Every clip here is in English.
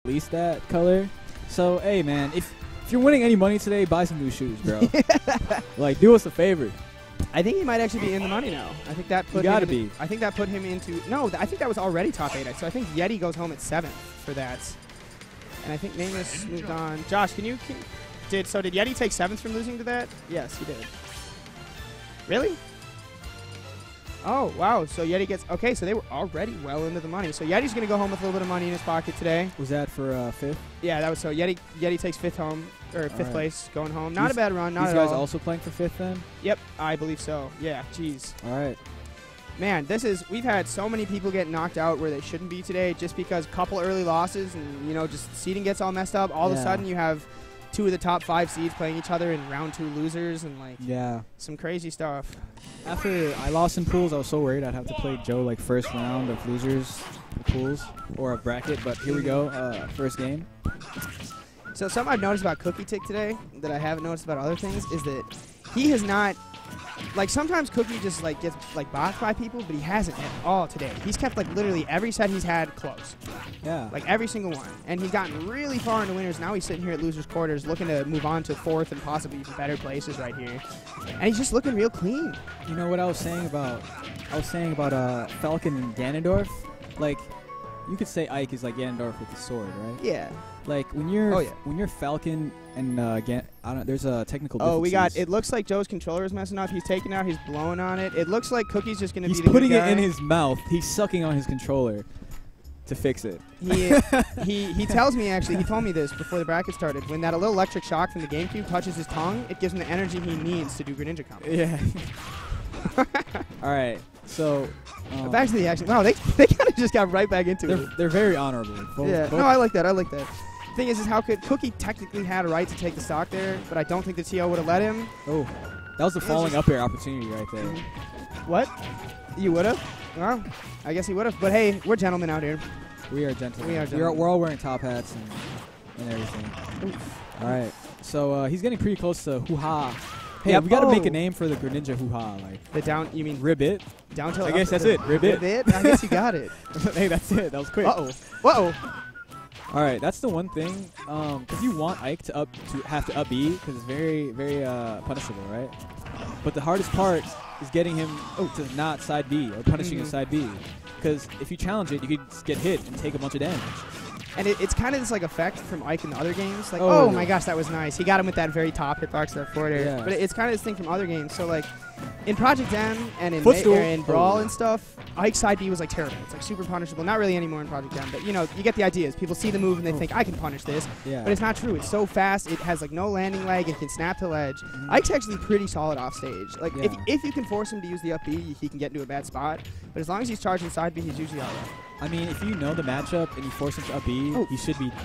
released that color. So, hey, man, if you're winning any money today, buy some new shoes, bro. Like, do us a favor. I think he might actually be in the money now. I think that put You him gotta in, be. I think that put him into I think that was already top 8. So I think Yeti goes home at 7th for that. And I think Nameless moved on. Josh, did Yeti take 7th from losing to that? Yes, he did. Really? Oh, wow. So Yeti gets okay, so they were already well into the money. So Yeti's gonna go home with a little bit of money in his pocket today. Was that for 5th? Yeah, that was so Yeti takes 5th home. Or 5th place going home. Not a bad run. Not these at guys all. also playing for 5th then? Yep, I believe so. Yeah, jeez. All right. Man, we've had so many people get knocked out where they shouldn't be today just because a couple early losses and, just seeding gets all messed up. All of a sudden you have 2 of the top 5 seeds playing each other in round 2 losers and, some crazy stuff. After I lost in pools, I was so worried I'd have to play Joe, first round of losers pools or a bracket, but here we go, first game. So something I've noticed about Cookietic today that I haven't noticed about other things is that he has not, sometimes Cookie just gets botched by people, but he hasn't at all today. He's kept literally every set he's had close. Yeah. Every single one. And he's gotten really far into winners. Now he's sitting here at losers quarters looking to move on to 4th and possibly even better places right here. And he's just looking real clean. You know what I was saying about Falcon and Ganondorf? You could say Ike is like Ganondorf with the sword, right? Yeah. When you're Falcon and there's a technical difference. It looks like Joe's controller is messing up. He's taking out, he's blowing on it. It looks like Cookie's just going to be the He's putting good it guy. in his mouth. He's sucking on his controller to fix it. He tells me, actually, he told me this before the bracket started. When that little electric shock from the GameCube touches his tongue, it gives him the energy he needs to do Greninja combos. Yeah. All right. So back to the action. Wow, they kind of just got right back into it. They're very honorable. Both. No, I like that. Thing is how could Cookie technically had a right to take the stock there, but I don't think the TO would have let him. Oh, that was the falling up air opportunity right there. What? You would have? Well, I guess he would have. But hey, we're gentlemen out here. We are gentlemen. We are gentlemen. We're all wearing top hats and everything. Oof. All right. So he's getting pretty close to hoo-ha. Hey, we got to make a name for the Greninja hoo-ha. The down, you mean Ribbit? Down tilt. I guess that's it. Ribbit. I guess you got it. Hey, that's it. That was quick. Uh-oh. All right, that's the one thing, because you want Ike to have to up B, because it's very, very punishable, right? But the hardest part is getting him to not side B or punishing his side B, because if you challenge it, you could just get hit and take a bunch of damage. And it's kind of this effect from Ike in the other games. Oh my gosh, that was nice. He got him with that very top hitbox, that forward air. Yeah. But it's kind of this thing from other games. So in Project M and in Brawl and stuff, Ike's side B was terrible. It's super punishable. Not really anymore in Project M, but you get the ideas. People see the move and they think I can punish this. Yeah. But it's not true. It's so fast. It has no landing lag. It can snap to ledge. Ike's actually pretty solid off stage. If you can force him to use the up B, he can get into a bad spot. But as long as he's charging side B, he's usually all right. I mean, if you know the matchup and you force him to up B, he should be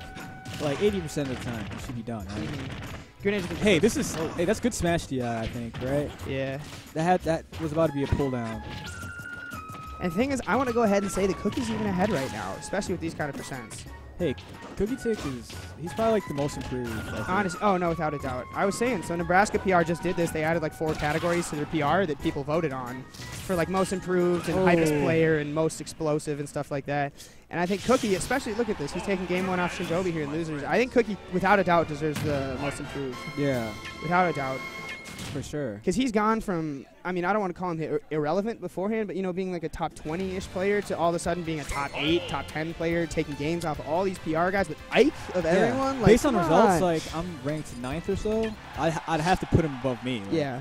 80% of the time he should be done, right? Hey, that's good Smash DI, I think, right? Yeah. That was about to be a pull down. And the thing is, I want to go ahead and say that Cookie's even ahead right now, especially with these kind of percents. Hey, Cookietic he's probably the most improved. Honestly, no, without a doubt. I was saying, so Nebraska PR just did this. They added 4 categories to their PR that people voted on for most improved and hypest player and most explosive and stuff like that. And I think Cookie, especially, look at this. He's taking game 1 off Shinjoebi here in losers. I think Cookie, without a doubt, deserves the most improved. Yeah. Without a doubt. For sure. Because he's gone from, I don't want to call him irrelevant beforehand, but, being a top 20-ish player to all of a sudden being a top 8, top 10 player, taking games off of all these PR guys with Ike of everyone. Based on results, I'm ranked 9th or so. I'd have to put him above me. Yeah.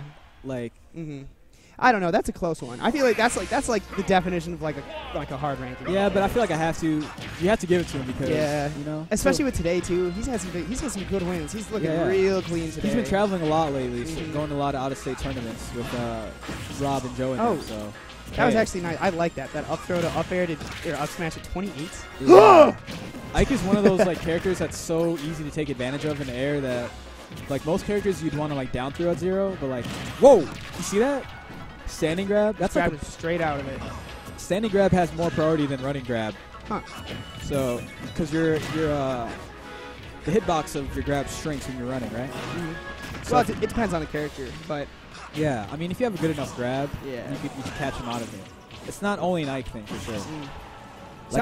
I don't know. That's a close one. I feel like that's the definition of a hard ranking. Yeah, but I feel like I have to. You have to give it to him because especially with today too. He's had some good wins. He's looking real clean today. He's been traveling a lot lately, so going to a lot of out-of-state tournaments with Rob and Joe. So that was actually nice. I like that up throw to up air or up smash at 28. Yeah. Ike is one of those characters that's so easy to take advantage of in the air that most characters you'd want to down throw at 0, but whoa, you see that? Standing grab? That's straight out of it. Standing grab has more priority than running grab. Huh. So, because the hitbox of your grab shrinks when you're running, right? So well, it depends on the character, but yeah, I mean, if you have a good enough grab, you can catch him out of it. It's not only an Ike thing for sure.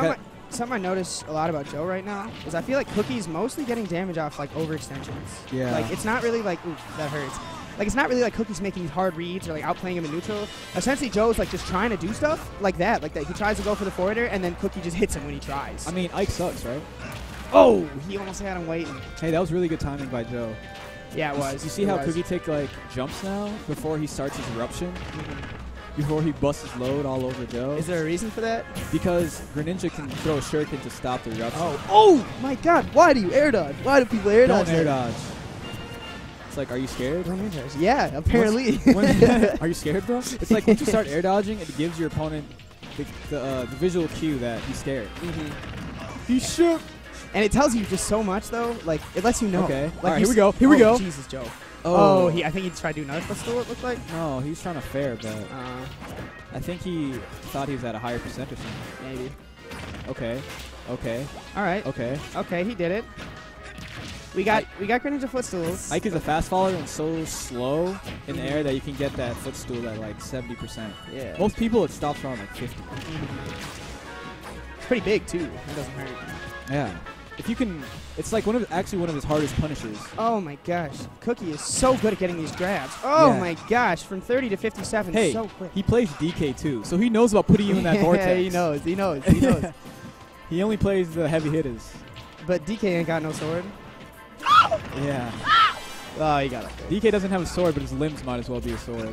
something I notice a lot about Joe right now is I feel like Cookie's mostly getting damage off like overextensions. Yeah. Like it's not really like, ooh, that hurts. Like it's not really like Cookie's making these hard reads or like outplaying him in neutral. Essentially, Joe's like just trying to do stuff like that. He tries to go for the forwarder and then Cookie just hits him when he tries. I mean, Ike sucks, right? Oh, he almost had him waiting. Hey, that was really good timing by Joe. Yeah, it was. You see how Cookietic like jumps now before he starts his eruption? Before he busts his load all over Joe. Is there a reason for that? Because Greninja can throw a shuriken to stop the eruption. Oh my God! Why do you air dodge? Why do people air dodge? Don't air dodge. It's like, are you scared? Yeah, apparently. Are you scared, bro? It's like once you start air dodging, it gives your opponent the visual cue that he's scared. He's shook. And it tells you just so much, though. Like, it lets you know. Okay. Like all right, here we go. Here we go. Jesus, Joe. Oh, I think he tried to do another footstool, it looked like. No, he was trying to fair, but I think he thought he was at a higher percent or something. Maybe. Okay. Okay. All right. Okay. Okay, he did it. We got Greninja footstools. Ike is a fast follower and so slow in the air that you can get that footstool at like 70%. Yeah. Most people, it stops around like 50. It's pretty big, too. It doesn't hurt. Yeah. If you can, it's like actually one of his hardest punishes. Oh my gosh, Cookie is so good at getting these grabs. Oh Yeah. my gosh, from 30 to 57, Hey, so quick. he plays DK too, so he knows about putting you in that vortex. Yeah, he knows. He knows. He knows. He only plays the heavy hitters. But DK ain't got no sword. Yeah. Oh, he got it. DK doesn't have a sword, but his limbs might as well be a sword.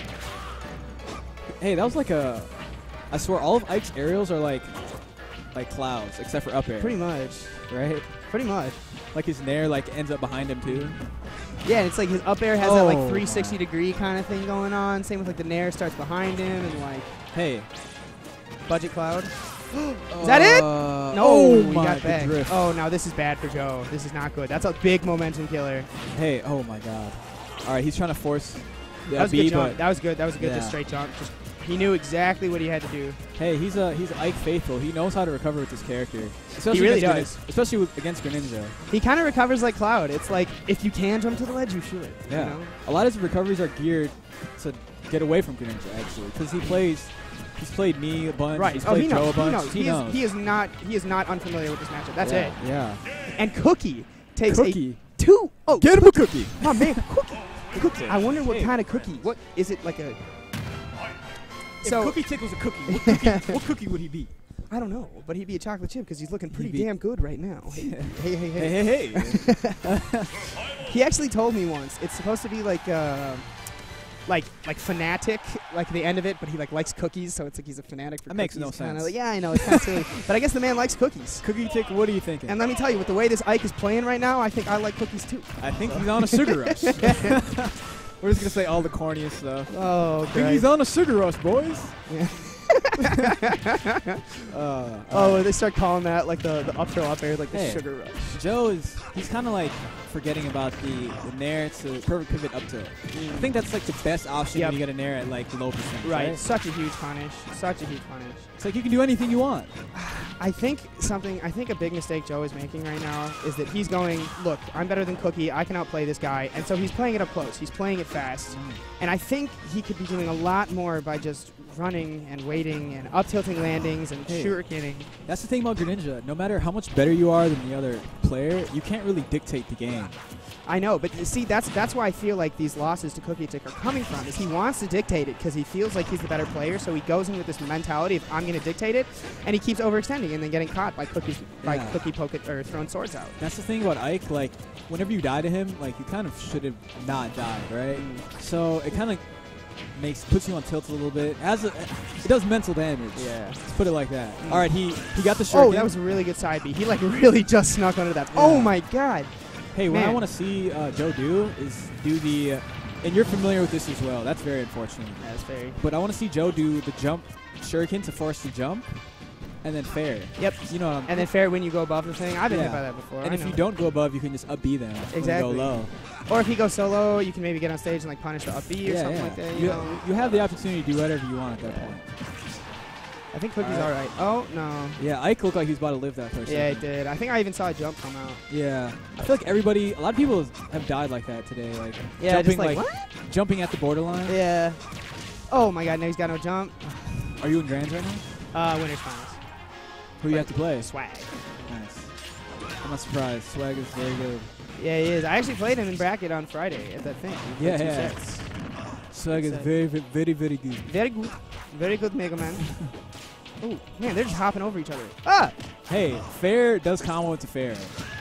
Hey, that was like a. I swear, all of Ike's aerials are like clouds, except for up air. Pretty much. Right? Pretty much. Like his nair like ends up behind him too. Yeah, and it's like his up air has that like 360 degree kind of thing going on. Same with like the nair starts behind him and like. Hey. Budget cloud. Is that it? No, he got back. Drift. Oh, now this is bad for Joe. This is not good. That's a big momentum killer. Hey, oh my God. All right, he's trying to force the that was a B, good jump. but That was good. That was a good just straight jump. He knew exactly what he had to do. Hey, he's Ike faithful. He knows how to recover with his character. Especially he really does. Especially against Greninja. He kind of recovers like Cloud. It's like, if you can jump to the ledge, you should. Yeah. You know? A lot of his recoveries are geared to get away from Greninja, actually. Because he's played me a bunch. Right. He's played Joe a bunch. He knows. He is not unfamiliar with this matchup. That's it. Yeah. And Cookie takes Cookie. a 2. Oh, get him a cookie. My man, Cookie. I wonder what kind of cookie. What is it like a... If Cookietic was a cookie, what cookie would he be? I don't know, but he'd be a chocolate chip because he's looking pretty damn good right now. Hey. He actually told me once it's supposed to be like fanatic, like the end of it, but he like likes cookies, so it's like he's a fanatic for that cookies. Makes no sense. Like, yeah, I know, it's kind of silly, but I guess the man likes cookies. Cookietic, what are you thinking? And let me tell you, with the way this Ike is playing right now, I think I like cookies too. I think he's on a sugar rush. We're just gonna say all the corniest stuff. Oh, I think he's on a sugar rush, boys. Yeah. They start calling that like the up throw up air, like the sugar rush. Joe he's kind of like forgetting about the nair to perfect pivot up tilt. I think that's like the best option when you get a nair at like low percent. Right. Such a huge punish. It's like you can do anything you want. I think a big mistake Joe is making right now is that he's going, look, I'm better than Cookie, I can outplay this guy, and so he's playing it up close, he's playing it fast, and I think he could be doing a lot more by just running and waiting and up tilting landings and shurikening. That's the thing about Greninja, no matter how much better you are than the other player, you can't really dictate the game. I know, but see, that's why I feel like these losses to Cookietic are coming from, is he wants to dictate it because he feels like he's the better player, so he goes in with this mentality of I'm going to dictate it, and he keeps overextending and then getting caught by Cookie poke it or throwing swords out. That's the thing about Ike, like, whenever you die to him, like, you kind of should have not died, right? So it kind of puts you on tilt a little bit. It does mental damage. Yeah. Let's put it like that. All right, he got the shuriken. Oh, that was a really good side B. He like really just snuck under that. Yeah. Oh my God. Hey, what I want to see Joe do is do the, and you're familiar with this as well. That's very unfortunate. That's very. But I want to see Joe do the jump shuriken to force the jump, and then fair. Yep. You know. And then fair when you go above the thing. I've been hit by that before. And if you don't go above, you can just up B them. Exactly. Go low. Or if he goes solo, you can maybe get on stage and like punish the up B or something like that. You have the opportunity to do whatever you want at that point. I think Cookie's all right. Oh, no. Yeah, Ike looked like he was about to live that first. Yeah, he did. I think I even saw a jump come out. Yeah. I feel like a lot of people have died like that today. Like, yeah, jumping, just like what? Jumping at the borderline. Yeah. Oh, my God. Now he's got no jump. Are you in Grands right now? Winners finals. Who you have to play? Swag. Nice. I'm not surprised. Swag is very good. Yeah, he is. I actually played him in bracket on Friday at that thing. Yeah, Two yeah. sets. Swag is very, very, very good. Very good. Very good, Mega Man. Oh, man, they're just hopping over each other. Ah! Hey, fair does combo into fair.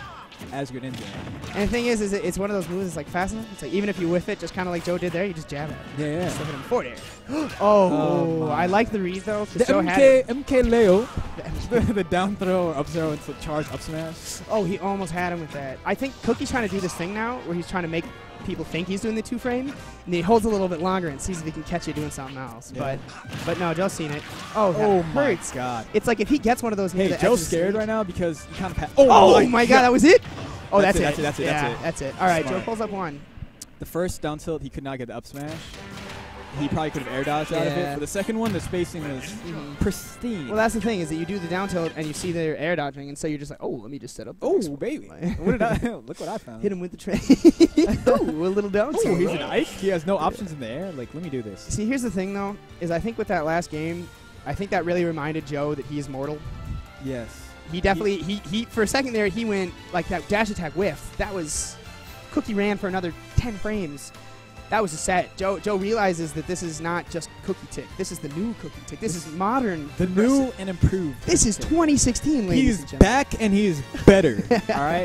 As Greninja. And the thing is it's one of those moves that's like fast enough. It's like even if you whiff it, just kind of like Joe did there, you just jab it. Yeah, yeah. Just look at him forward air. Oh, I like the read though. The Joe had it. MK Leo. The down throw or up throw into charge up smash. Oh, he almost had him with that. I think Cookie's trying to do this thing now where he's trying to make people think he's doing the 2-frame, and he holds a little bit longer and sees if he can catch you doing something else. Yeah. But no, Joe's seen it. Oh, that hurts. My God. It's like if he gets one of those. Hey, Joe's scared right now because he kind of. Oh my God, that was it. Oh, that's it. That's it. Yeah, that's it. All right, Smart. Joe pulls up one. The first down tilt, he could not get the up smash. He probably could have air dodged out of it. For the second one, the spacing was pristine. Well, that's the thing is that you do the down tilt and you see they're air dodging, and so you're just like, oh, let me just set up. The next one. Baby. What did I? Look what I found. Hit him with the train. Ooh, a little down tilt. Oh, he's an Ike. He has no options in the air. Like, let me do this. See, here's the thing though, is I think with that last game, I think that really reminded Joe that he is mortal. Yes. He definitely he for a second there he went like that dash attack whiff. That was Cookie ran for another 10 frames. That was a set. Joe realizes that this is not just Cookietic. This is the new Cookietic. This is modern. The new and improved. This is 2016, ladies He's and gentlemen. back and he is better. All right.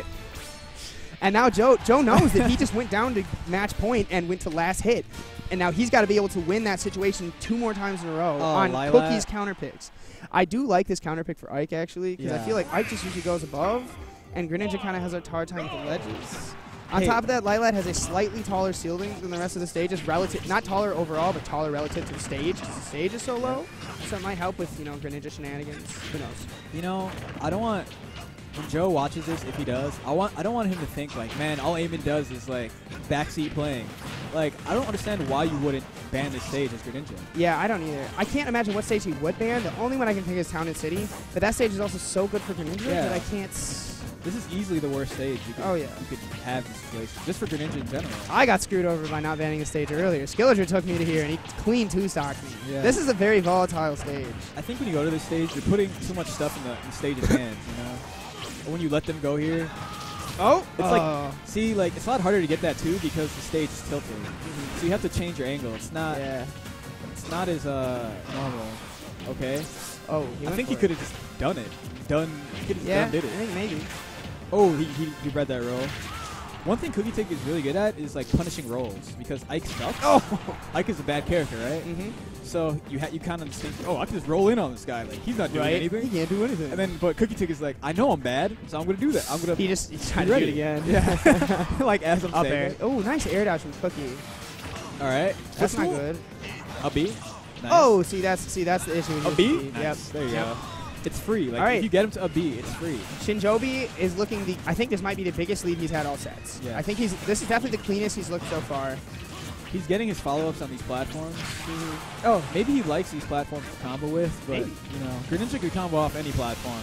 And now Joe knows that he just went down to match point and went to last hit. And now he's got to be able to win that situation 2 more times in a row on Lilac. Cookie's counter picks. I do like this counter pick for Ike, actually, because I feel like Ike just usually goes above, and Greninja kind of has a hard time with the ledges. On top of that, Lilac has a slightly taller ceiling than the rest of the stage, just relative, not taller overall, but taller relative to the stage, because the stage is so low. So it might help with, Greninja shenanigans. Who knows? I don't want, when Joe watches this, if he does, I don't want him to think like, man, all Eamon does is like backseat playing. Like, I don't understand why you wouldn't ban this stage as Greninja. Yeah, I don't either. I can't imagine what stage he would ban. The only one I can think is Town and City, but that stage is also so good for Greninja that I can't. This is easily the worst stage you could, you could have in this situation, just for Greninja in general. I got screwed over by not banning the stage earlier. Skillinger took me to here, and he clean 2-stocked me. Yeah. This is a very volatile stage. I think when you go to this stage, you're putting too much stuff in the stage's hands, Or when you let them go here. Oh! It's like, see, like, it's a lot harder to get that, too, because the stage is tilted. So you have to change your angle. It's not it's not as normal. Okay. Oh, I think he could have just done it. He could have did it. I think maybe. Oh, he read that roll. One thing Cookietic is really good at is like punishing rolls because Ike sucks. Oh, Ike is a bad character, right? Mm-hmm. So you kind of think, oh, I can just roll in on this guy. Like he's not doing anything. He can't do anything. And then, but Cookietic is like, I know I'm bad, so I'm gonna do that. I'm gonna. He's trying to do it again. Yeah. Like as I'm up saying. air. Oh, nice air dodge from Cookie. All right. That's not good. A B. Nice. Oh, see that's the issue. A B. Nice. Yep. There you go. It's free. Like, all right. if you get him to a B, it's free. Shinjoebi is looking I think this might be the biggest lead he's had all sets. Yeah. I think this is definitely the cleanest he's looked so far. He's getting his follow-ups on these platforms. Oh, maybe he likes these platforms to combo with, but, Greninja could combo off any platform,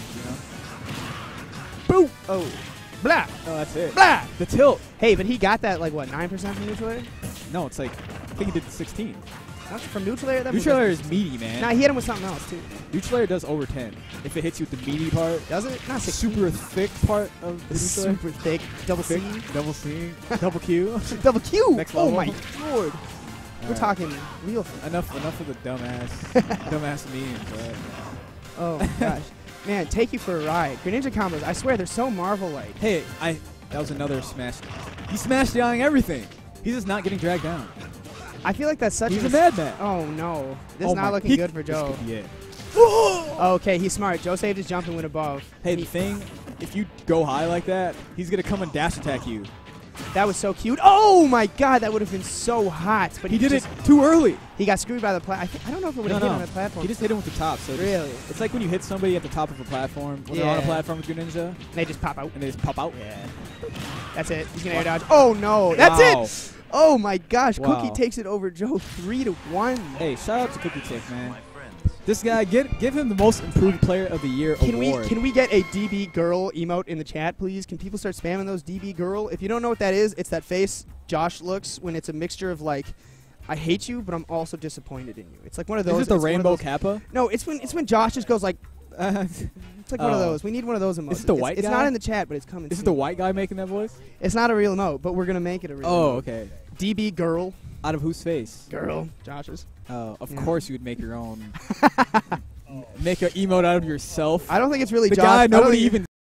Boom! Oh. Blah! Oh, that's it. Blah! The tilt. Hey, but he got that, like, what, 9% from neutral air? No, it's like, I think he did 16. From neutral air? Neutral air is meaty, man. Nah, he hit him with something else, too. Neutral air does over 10. If it hits you with the meaty part. Does it? Not 16. Super thick part of the neutral air. Super thick. Double C. Double C. Double Q. Double Q! Next level. Oh, my Lord. We're talking real things. Enough of the dumbass memes, right? Oh, gosh. Man, take you for a ride. Greninja combos, I swear, they're so Marvel-like. Hey, that was another smash. He smashed down everything. He's just not getting dragged down. I feel like that's such He's a madman. Oh, no. This is not looking good for Joe. This could be it. Okay, he's smart. Joe saved his jump and went above. Hey, the thing, if you go high like that, he's going to come and dash attack you. That was so cute. Oh, my God. That would have been so hot. But he did it too early. He got screwed by the platform. I don't know if it would have hit him on the platform. He just hit him with the top. So really? It's like when you hit somebody at the top of a platform, when they're on a platform with Greninja. And they just pop out. And they just pop out. Yeah. That's it. He's going to air dodge. Oh, no. That's it. Oh, my gosh. Wow. Cookie takes it over Joe 3-1. Hey, shout out to Cookietic, man. This guy, give him the most improved player of the year award. Can we get a DB girl emote in the chat, please? Can people start spamming those DB girl? If you don't know what that is, it's that face Jaaahsh looks when it's a mixture of like, I hate you, but I'm also disappointed in you. It's like one of those. Is it the rainbow kappa? No, it's when Jaaahsh just goes like It's like one of those. We need one of those emotes. Is it the white It's guy? not in the chat, but it's coming. Is it soon. the white guy making that voice? It's not a real emote, but we're gonna make it a real. Oh, emote. okay. DB girl. Out of whose face? Girl. Jaaahsh's. Oh, of Yeah. course you would make your own. Make an emote out of yourself. I don't think it's really the Jaaahsh. guy I don't nobody think- even